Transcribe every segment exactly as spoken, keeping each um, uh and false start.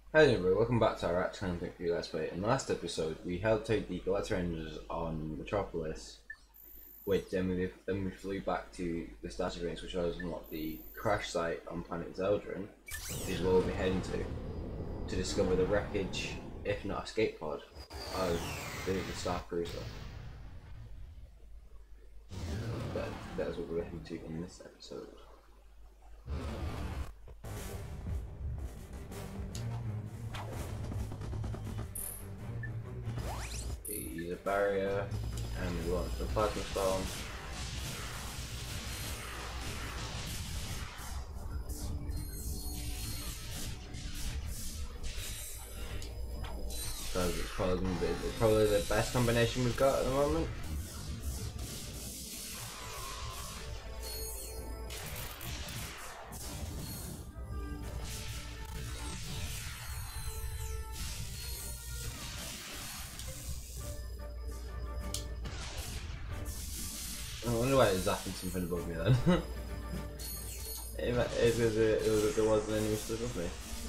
Hello everybody, welcome back to our Action and Victory Let's Play. In the last episode, we helped out the Galactic Rangers on Metropolis, which then we, then we flew back to the Starship Range, which was unlocked the crash site on planet Zeldrin, which is where we'll be heading to, to discover the wreckage, if not escape pod, of the, the Star Cruiser. That, that is what we're heading to in this episode. Use a barrier and we launch the plasma storm. So it's probably, gonna be, it's probably the best combination we've got at the moment. I wonder why it's zapping something above me then. it, it, was a, it was a, there was an enemy stood above me.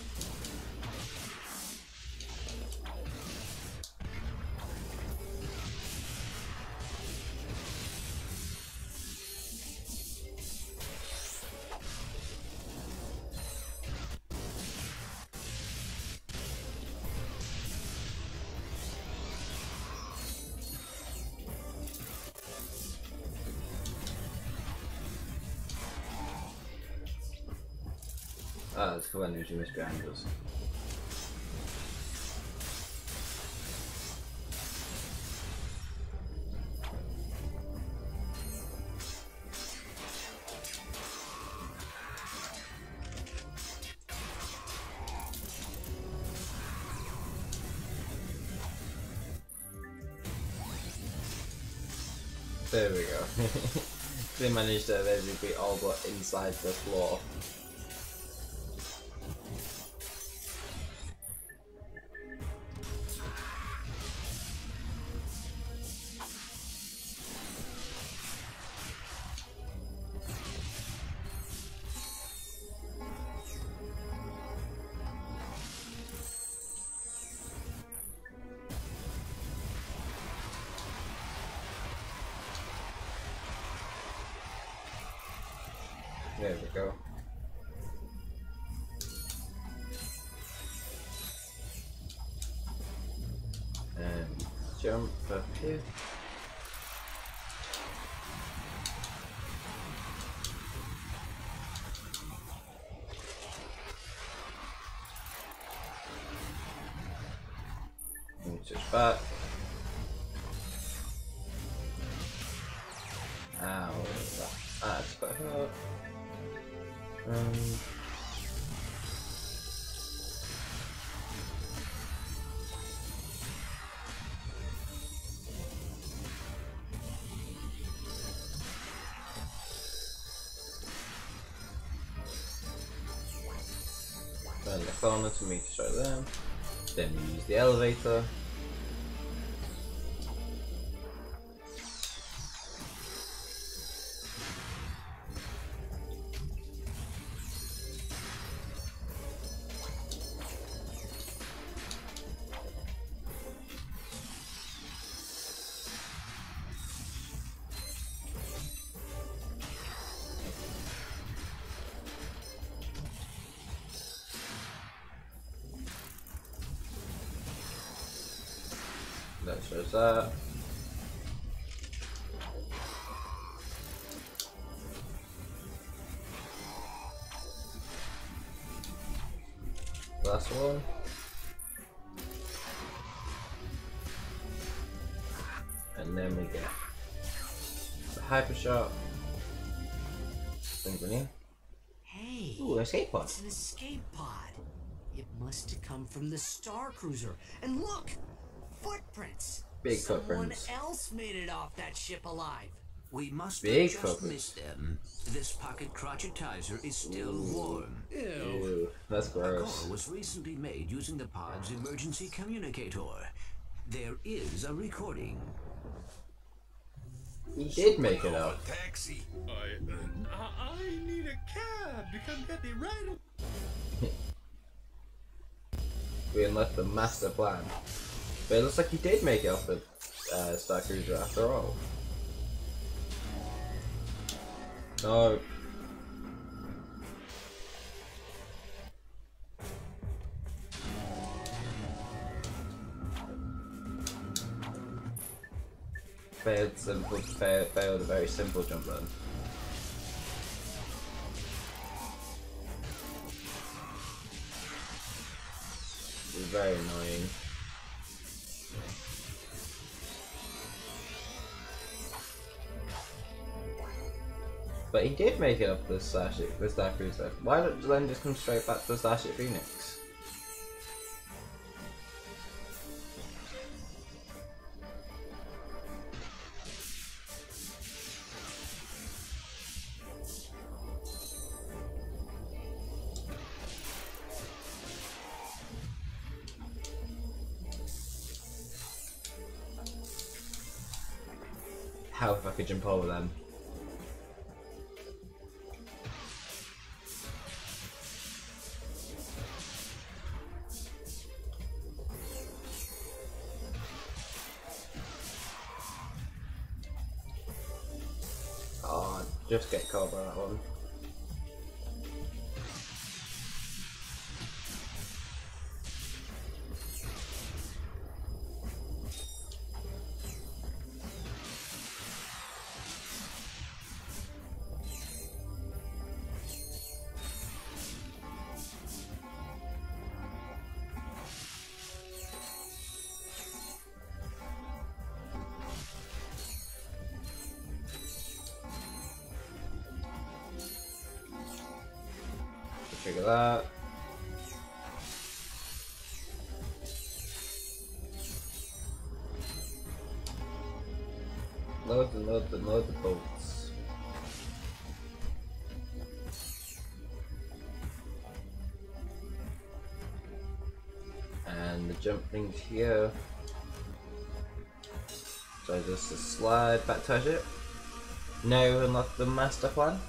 Ah, let's go ahead and use behind us. There we go. They managed to basically all but inside the floor. There we go. And jump up here. And switch back. Ow, that's quite hurt. Um, turn the corner to meet us right there. Then we use the elevator. That shows that. Last one. And then we get the hyper shot. Synchrony. Hey, Ooh, escape pod. it's an escape pod. It must have come from the Star Cruiser. And look, footprints. Big Someone footprints. else made it off that ship alive. We must Big have just footprints. missed them. This pocket crotchetizer is still warm. Ew, that's A gross. call was recently made using the pod's emergency communicator. There is a recording. He did make it up. Taxi. I, uh, I I need a cab to come get me right. we unlocked the master plan. But it looks like he did make it off the uh, Star Cruiser after all. No. Failed simple, failed, failed a very simple jump then. It was very annoying. But he did make it up the Starship, the Star Cruiser. Why don't you then just come straight back to the Starship Phoenix? How if I could jump over them? Oh, just get caught by that one. Trigger that. Load and load and load the bolts. And the jump thing's here. So just to slide back to our ship. Now unlock the master plan.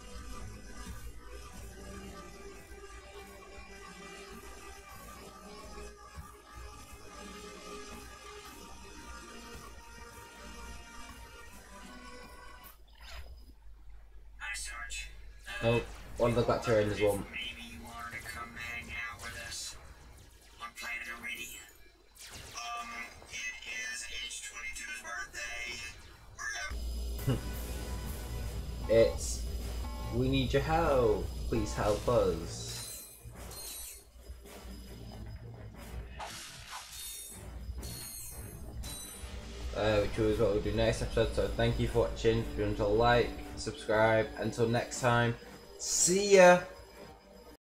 Oh, one of the bacteria as well. Maybe you wanted to come hang out with us on planet Iridium. Um, it is H twenty-two's birthday. It's, we need your help. Please help us. Uh, which is what we'll do next episode. So thank you for watching. If you want to like, subscribe. Until next time. See ya!